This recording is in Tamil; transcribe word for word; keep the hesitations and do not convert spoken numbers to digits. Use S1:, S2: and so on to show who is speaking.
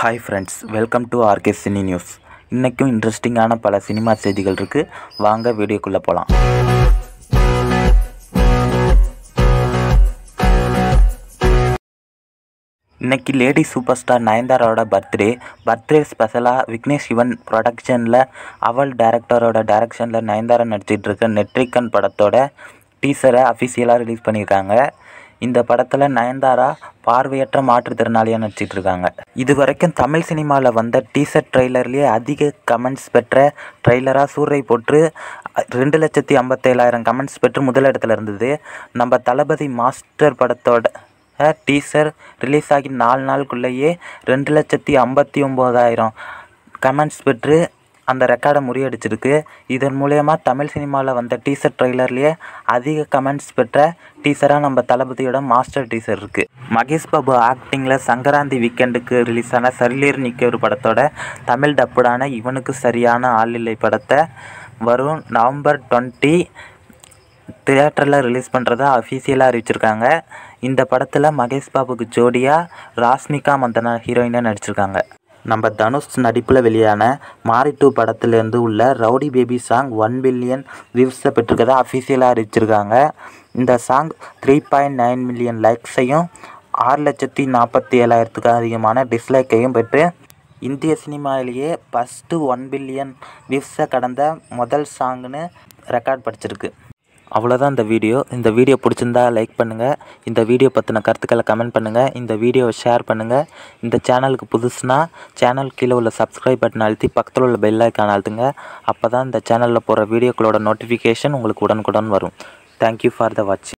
S1: Hi friends, welcome to RK cine news. இன்றைக்கும் இன்ட்ரெஸ்டிங்கான பல சினிமா செய்திகள் இருக்குது. வாங்க வீடியோக்குள்ளே போகலாம். இன்றைக்கி லேடி சூப்பர் ஸ்டார் நயன்தாராவோட பர்த்டே. பர்த்டே ஸ்பெஷலாக விக்னேஷ் சிவன் ப்ரொடக்ஷனில் அவள் டைரக்டரோட டைரக்ஷனில் நயன்தாரா நடிச்சிட்டு இருக்க நெட்ரிகன் படத்தோட டீசரை அஃபிஷியலாக ரிலீஸ் பண்ணியிருக்காங்க. இந்த படத்தில் நயன்தாரா பார்வையற்ற மாற்றுத்திறனாளியாக நடிச்சிட்டு இருக்காங்க. இது வரைக்கும் தமிழ் சினிமாவில் வந்த டீசர் ட்ரெய்லர்லேயே அதிக கமெண்ட்ஸ் பெற்ற ட்ரெய்லராக சூறை போட்டு ரெண்டு லட்சத்தி ஐம்பத்தேழாயிரம் கமெண்ட்ஸ் பெற்று முதலிடத்தில் இருந்தது. நம்ம தளபதி மாஸ்டர் படத்தோட டீசர் ரிலீஸ் ஆகி நாலு நாளுக்குள்ளேயே ரெண்டு லட்சத்தி ஐம்பத்தி ஒம்போதாயிரம் கமெண்ட்ஸ் பெற்று அந்த ரெக்கார்டை முறியடிச்சிருக்கு. இதன் மூலயமா தமிழ் சினிமாவில் வந்த டீசர் ட்ரெய்லர்லேயே அதிக கமெண்ட்ஸ் பெற்ற டீசராக நம்ம தளபதியோட மாஸ்டர் டீசர் இருக்குது. மகேஷ் பாபு ஆக்டிங்கில் சங்கராந்தி வீக்கெண்டுக்கு ரிலீஸ் ஆன சரிலேர் நிற்க ஒரு படத்தோட தமிழ் டப்புடான இவனுக்கு சரியான ஆள் இல்லை படத்தை வரும் நவம்பர் டுவெண்ட்டி தியேட்டரில் ரிலீஸ் பண்ணுறதா அஃபீஷியலாக அறிவிச்சிருக்காங்க. இந்த படத்தில் மகேஷ் பாபுக்கு ஜோடியாக ராஷ்மிகா மந்தனா ஹீரோயினாக நடிச்சிருக்காங்க. நம்ம தனுஷ் நடிப்பில் வெளியான மாரி டூ படத்துலேருந்து உள்ள rowdy baby song one billion வியூஸை பெற்றிருக்கதா அஃபீஷியலாக அறிவிச்சிருக்காங்க. இந்த song three point nine million லைக்ஸையும் ஆறு லட்சத்தி நாற்பத்தி ஏழாயிரத்துக்கு அதிகமான டிஸ்லைக்கையும் பெற்று இந்திய சினிமாவிலேயே ஃபஸ்ட்டு ஒன் பில்லியன் வியூஸை கடந்த முதல் சாங்னு ரெக்கார்ட் படிச்சிருக்கு. அவ்வளோதான் இந்த வீடியோ. இந்த வீடியோ பிடிச்சிருந்தா லைக் பண்ணுங்கள். இந்த வீடியோ பற்றின கருத்துக்களை கமெண்ட் பண்ணுங்கள். இந்த வீடியோவை ஷேர் பண்ணுங்கள். இந்த சேனலுக்கு புதுசுனா சேனல் கீழே உள்ள சப்ஸ்கிரைப் பட்டன் அழுத்தி பக்கத்தில் உள்ள பெல் ஐக்கான் அழுத்துங்க. அப்போ தான் இந்த சேனலில் போகிற வீடியோக்களோட நோட்டிஃபிகேஷன் உங்களுக்கு உடனுக்குடன் வரும். தேங்க்யூ ஃபார் த வாட்சிங்.